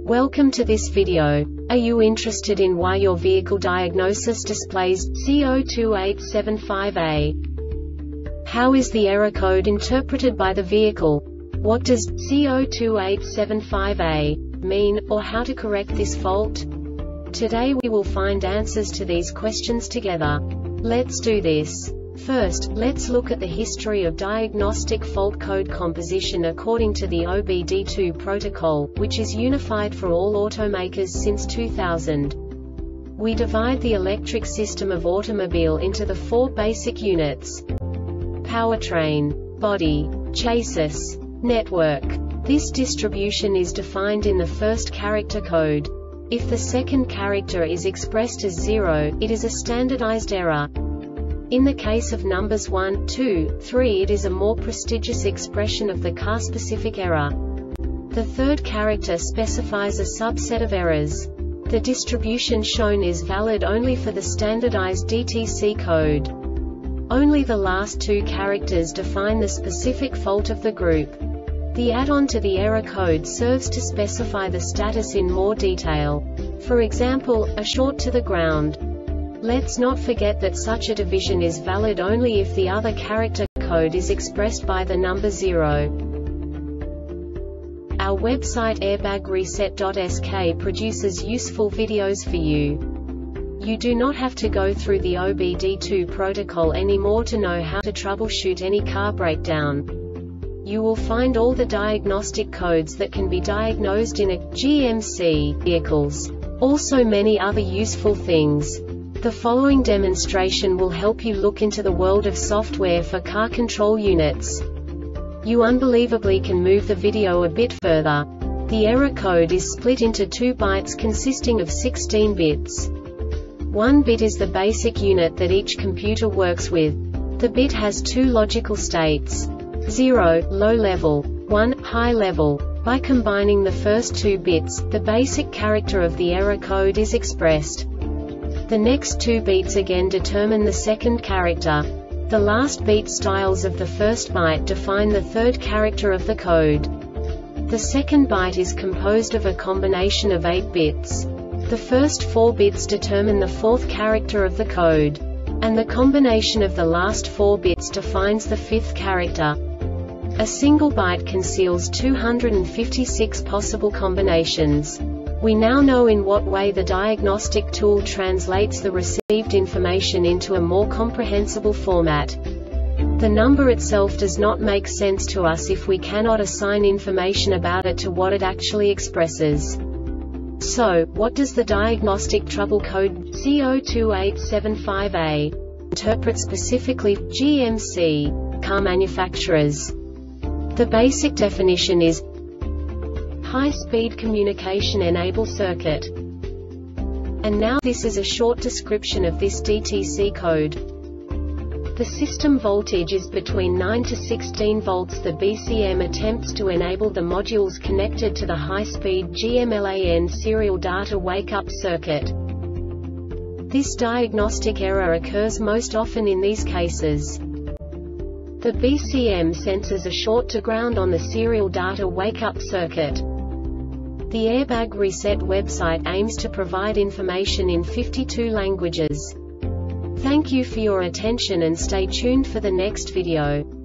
Welcome to this video. Are you interested in why your vehicle diagnosis displays C02875A? How is the error code interpreted by the vehicle? What does C02875A mean, or how to correct this fault? Today we will find answers to these questions together. Let's do this. First, let's look at the history of diagnostic fault code composition according to the OBD2 protocol, which is unified for all automakers since 2000. We divide the electric system of automobile into the four basic units: powertrain, body, chassis, network. This distribution is defined in the first character code. If the second character is expressed as 0, it is a standardized error. In the case of numbers 1, 2, 3, it is a more prestigious expression of the car-specific error. The third character specifies a subset of errors. The distribution shown is valid only for the standardized DTC code. Only the last two characters define the specific fault of the group. The add-on to the error code serves to specify the status in more detail. For example, a short to the ground. Let's not forget that such a division is valid only if the other character code is expressed by the number 0. Our website airbagreset.sk produces useful videos for you. You do not have to go through the OBD2 protocol anymore to know how to troubleshoot any car breakdown. You will find all the diagnostic codes that can be diagnosed in a GMC vehicles. Also many other useful things. The following demonstration will help you look into the world of software for car control units. You unbelievably can move the video a bit further. The error code is split into 2 bytes consisting of 16 bits. 1 bit is the basic unit that each computer works with. The bit has 2 logical states: 0, low level, 1, high level. By combining the first 2 bits, the basic character of the error code is expressed. The next 2 beats again determine the second character. The last beat styles of the first byte define the third character of the code. The second byte is composed of a combination of 8 bits. The first 4 bits determine the fourth character of the code. And the combination of the last 4 bits defines the fifth character. A single byte conceals 256 possible combinations. We now know in what way the diagnostic tool translates the received information into a more comprehensible format. The number itself does not make sense to us if we cannot assign information about it to what it actually expresses. So, what does the diagnostic trouble code C02875A interpret specifically for GMC car manufacturers? The basic definition is high-speed communication enable circuit. And now this is a short description of this DTC code. The system voltage is between 9 to 16 volts. The BCM attempts to enable the modules connected to the high-speed GMLAN serial data wake-up circuit. This diagnostic error occurs most often in these cases. The BCM senses a short to ground on the serial data wake-up circuit. The Airbag Reset website aims to provide information in 52 languages. Thank you for your attention and stay tuned for the next video.